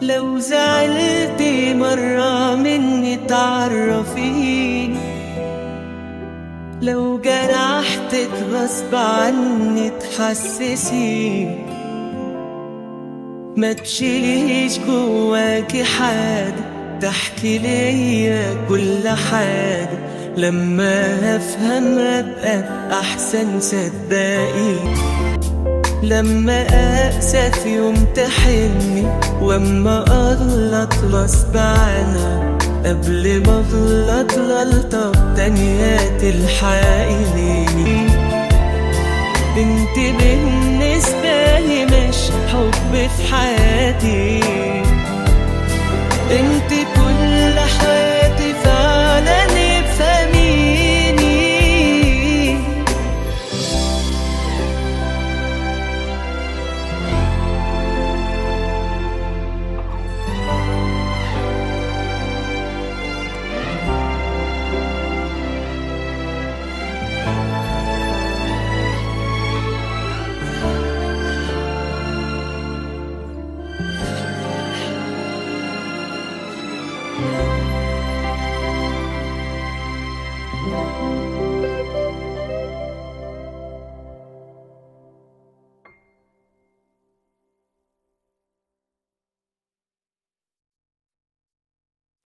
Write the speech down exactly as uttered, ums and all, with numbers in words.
لو زعلتي مرة مني تعرفيني، لو جرحتك غصب عني تحسسيني، ما تشيليش جواكي حاجة، تحكي ليا كل حاجة، لما افهم ابقى احسن صدقيني. لما اقسى في يوم تحني، واما اغلط غصب عنها، قبل ما اغلط غلطة تانية تلحقيني. انت بالنسبة لي مش حب في حياتي، انت كل حياتي فعلا افهميني. Thank you.